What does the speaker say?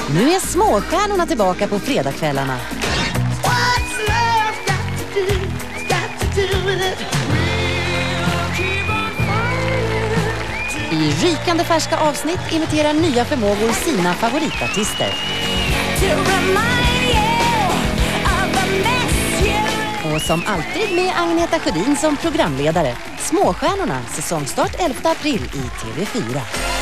Nu är Småstjärnorna tillbaka på fredagskvällarna. I rykande färska avsnitt imiterar nya förmågor sina favoritartister. Och som alltid med Agneta Sjödin som programledare. Småstjärnorna, säsongstart 11 april i TV4.